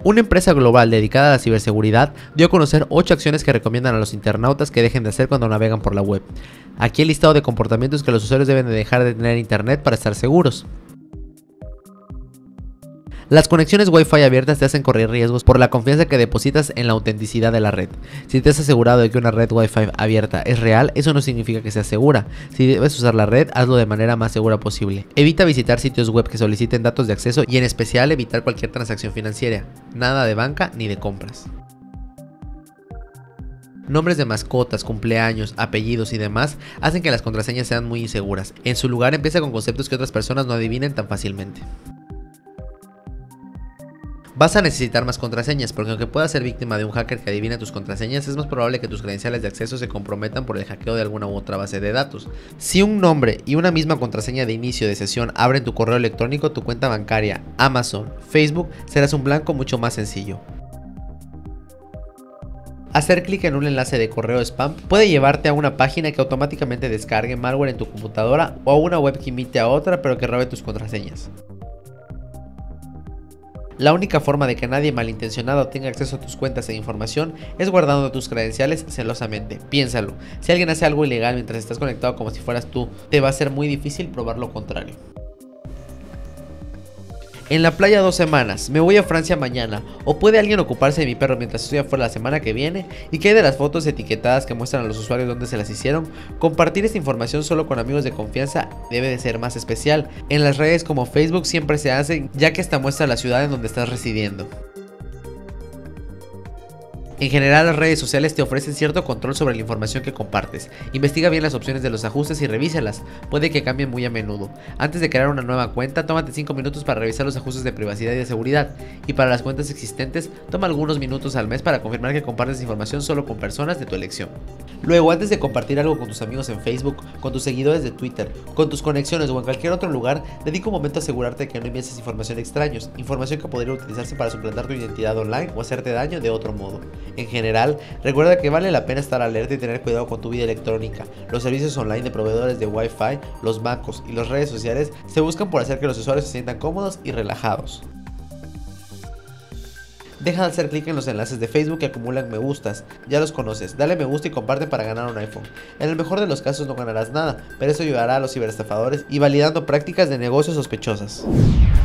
Una empresa global dedicada a la ciberseguridad dio a conocer 8 acciones que recomiendan a los internautas que dejen de hacer cuando navegan por la web. Aquí el listado de comportamientos que los usuarios deben de dejar de tener en internet para estar seguros. Las conexiones Wi-Fi abiertas te hacen correr riesgos por la confianza que depositas en la autenticidad de la red. Si te has asegurado de que una red Wi-Fi abierta es real, eso no significa que sea segura. Si debes usar la red, hazlo de manera más segura posible. Evita visitar sitios web que soliciten datos de acceso y en especial evitar cualquier transacción financiera. Nada de banca ni de compras. Nombres de mascotas, cumpleaños, apellidos y demás hacen que las contraseñas sean muy inseguras. En su lugar, empieza con conceptos que otras personas no adivinen tan fácilmente. Vas a necesitar más contraseñas, porque aunque puedas ser víctima de un hacker que adivina tus contraseñas, es más probable que tus credenciales de acceso se comprometan por el hackeo de alguna u otra base de datos. Si un nombre y una misma contraseña de inicio de sesión abren tu correo electrónico, tu cuenta bancaria, Amazon, Facebook, serás un blanco mucho más sencillo. Hacer clic en un enlace de correo spam puede llevarte a una página que automáticamente descargue malware en tu computadora o a una web que imite a otra pero que robe tus contraseñas. La única forma de que nadie malintencionado tenga acceso a tus cuentas e información es guardando tus credenciales celosamente. Piénsalo, si alguien hace algo ilegal mientras estás conectado como si fueras tú, te va a ser muy difícil probar lo contrario. En la playa 2 semanas, me voy a Francia mañana, o puede alguien ocuparse de mi perro mientras estoy afuera la semana que viene, y qué hay de las fotos etiquetadas que muestran a los usuarios dónde se las hicieron. Compartir esta información solo con amigos de confianza debe de ser más especial. En las redes como Facebook siempre se hace, ya que esta muestra la ciudad en donde estás residiendo. En general, las redes sociales te ofrecen cierto control sobre la información que compartes. Investiga bien las opciones de los ajustes y revísalas, puede que cambien muy a menudo. Antes de crear una nueva cuenta, tómate 5 minutos para revisar los ajustes de privacidad y de seguridad. Y para las cuentas existentes, toma algunos minutos al mes para confirmar que compartes información solo con personas de tu elección. Luego, antes de compartir algo con tus amigos en Facebook, con tus seguidores de Twitter, con tus conexiones o en cualquier otro lugar, dedica un momento a asegurarte de que no envíes información a extraños, información que podría utilizarse para suplantar tu identidad online o hacerte daño de otro modo. En general, recuerda que vale la pena estar alerta y tener cuidado con tu vida electrónica. Los servicios online de proveedores de Wi-Fi, los bancos y las redes sociales se buscan por hacer que los usuarios se sientan cómodos y relajados. Deja de hacer clic en los enlaces de Facebook que acumulan me gustas, ya los conoces, dale me gusta y comparte para ganar un iPhone. En el mejor de los casos no ganarás nada, pero eso ayudará a los ciberestafadores y validando prácticas de negocios sospechosas.